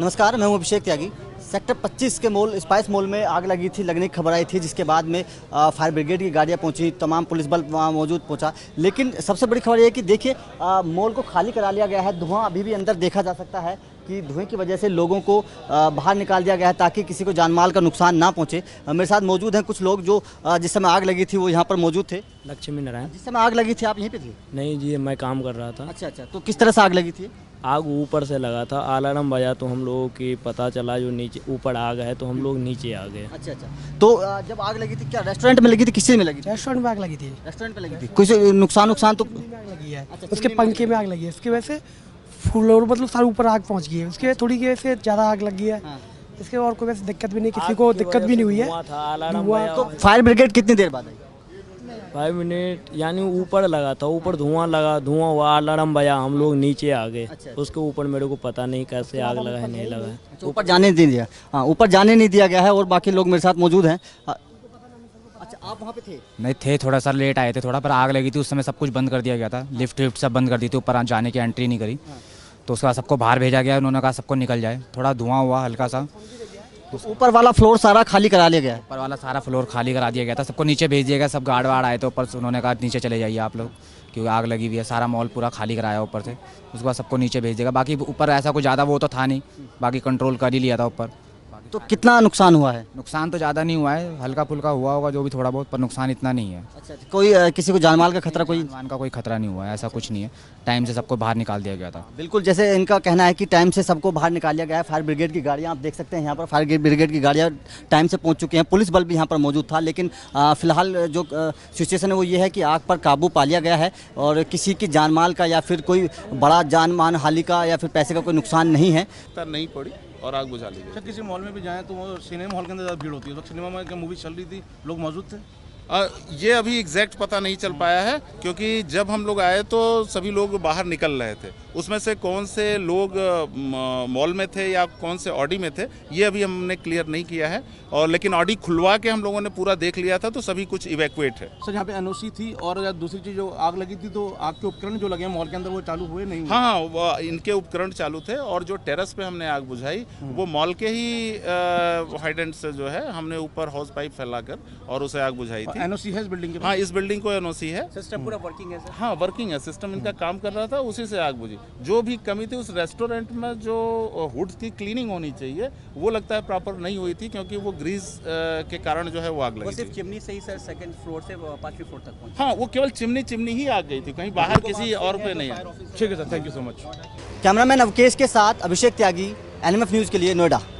नमस्कार, मैं हूं अभिषेक त्यागी। सेक्टर 25 के मॉल स्पाइस मॉल में आग लगी थी, लगने की खबर आई थी, जिसके बाद में फायर ब्रिगेड की गाड़ियां पहुंची, तमाम पुलिस बल वहां मौजूद पहुंचा। लेकिन सबसे बड़ी खबर यह है कि देखिए मॉल को खाली करा लिया गया है। धुआं अभी भी अंदर देखा जा सकता है कि धुएं की वजह से लोगों को बाहर निकाल दिया गया है ताकि किसी को जानमाल का नुकसान ना पहुंचे। मेरे साथ मौजूद हैं कुछ लोग जो जिस समय आग लगी थी वो यहाँ पर मौजूद थे। लक्ष्मी नारायण। जिस समय आग लगी थी आप यहीं पे थे? नहीं जी, मैं काम कर रहा था। अच्छा, तो किस तरह से आग लगी थी? आग ऊपर से लगा था, अलार्म बजा तो हम लोगों की पता चला जो नीचे ऊपर आग है, तो हम लोग नीचे आ गए। अच्छा, तो जब आग लगी थी क्या रेस्टोरेंट में लगी थी, किस चीज़ में लगी थी? रेस्टोरेंट में आग लगी थी। रेस्टोरेंट में लगी थी। कुछ नुकसान तो आग लगी है। अच्छा, उसके पंखे में आग लगी है, उसकी वजह से फ्लोर मतलब सारे ऊपर आग पहुंच गई है। उसके थोड़ी की वजह से ज़्यादा आग लगी है। इसके और कोई वैसे दिक्कत भी नहीं, किसी को दिक्कत भी नहीं हुई है। तो फायर ब्रिगेड कितनी देर बाद आई? 5 मिनट यानी ऊपर लगा था, ऊपर धुआं लगा, धुआं हुआ, अलार्म बजा, हम लोग नीचे आ गए। उसके ऊपर मेरे को पता नहीं कैसे आग लगा है, नहीं लगा है। ऊपर जाने नहीं दिया। हाँ, ऊपर जाने नहीं दिया गया है और बाकी लोग मेरे साथ मौजूद हैं। अच्छा, आप वहाँ पे थे? नहीं थे, थोड़ा सा लेट आए थे, थोड़ा पर आग लगी थी उस समय सब कुछ बंद कर दिया गया था। लिफ्ट सब बंद कर दी थी, ऊपर जाने की एंट्री नहीं करी। तो उसका सबको बाहर भेजा गया, उन्होंने कहा सबको निकल जाए। थोड़ा धुआं हुआ हल्का सा। ऊपर वाला फ्लोर सारा खाली करा लिया गया है? ऊपर वाला सारा फ्लोर खाली करा दिया गया था, सबको नीचे भेज दिया गया। सब गार्ड वार्ड आए थे ऊपर से, उन्होंने कहा नीचे चले जाइए आप लोग, क्योंकि आग लगी हुई है। सारा मॉल पूरा खाली कराया ऊपर से, उसके बाद सबको नीचे भेज देगा। बाकी ऊपर ऐसा कुछ ज़्यादा वो तो था नहीं, बाकी कंट्रोल कर ही लिया था ऊपर। तो कितना नुकसान हुआ है? नुकसान तो ज़्यादा नहीं हुआ है, हल्का फुल्का हुआ होगा जो भी थोड़ा बहुत, पर नुकसान इतना नहीं है। अच्छा, कोई किसी को जानमाल का खतरा? कोई जानमाल का कोई खतरा नहीं हुआ है, ऐसा कुछ नहीं है। टाइम से सबको बाहर निकाल दिया गया था। बिल्कुल, जैसे इनका कहना है कि टाइम से सबको बाहर निकाल लिया गया है। फायर ब्रिगेड की गाड़ियाँ आप देख सकते हैं, यहाँ पर फायर ब्रिगेड की गाड़ियाँ टाइम से पहुँच चुकी हैं। पुलिस बल भी यहाँ पर मौजूद था। लेकिन फिलहाल जो सिचुएशन है वो ये है कि आग पर काबू पा लिया गया है और किसी की जानमाल का या फिर कोई बड़ा जान मान हानि का या फिर पैसे का कोई नुकसान नहीं है। नहीं पड़ी और आग बुझा ली गई। अच्छा, किसी मॉल में भी जाएं तो वो सिनेमा हॉल के अंदर ज़्यादा भीड़ होती है, तो सिनेमा में क्या मूवी चल रही थी, लोग मौजूद थे? ये अभी एग्जैक्ट पता नहीं चल पाया है, क्योंकि जब हम लोग आए तो सभी लोग बाहर निकल रहे थे। उसमें से कौन से लोग मॉल में थे या कौन से ऑडी में थे, ये अभी हमने क्लियर नहीं किया है। और लेकिन ऑडी खुलवा के हम लोगों ने पूरा देख लिया था, तो सभी कुछ इवैक्यूएट है। सर, यहाँ पे एनओसी थी और दूसरी चीज़ जो आग लगी थी, तो आग के उपकरण जो लगे मॉल के अंदर वो चालू हुए नहीं? हाँ, इनके उपकरण चालू थे। और जो टेरेस पे हमने आग बुझाई वो मॉल के ही हाइडेंट से जो है हमने ऊपर हाउस पाइप फैलाकर और उसे आग बुझाई थी। एनओसी है इस बिल्डिंग के? हाँ, इस बिल्डिंग को एनओसी है। सिस्टम पूरा वर्किंग है सर? हाँ, वर्किंग है सिस्टम, इनका काम कर रहा था, उसी से आग बुझी। जो भी कमी थी उस रेस्टोरेंट में, जो हुड की क्लीनिंग होनी चाहिए वो लगता है प्रॉपर नहीं हुई थी, क्योंकि वो ग्रीस के कारण जो है वो आग लगी। सिर्फ चिमनी से ही सर सेकंड फ्लोर से 5वीं फ्लोर तक पहुंची? हाँ, वो केवल चिमनी ही आग गई थी, कहीं बाहर किसी और पे नहीं। ठीक है sir, thank you so much. Cameraman Avkesh के साथ अभिषेक त्यागी, एनएमएफ न्यूज़ के लिए, नोएडा।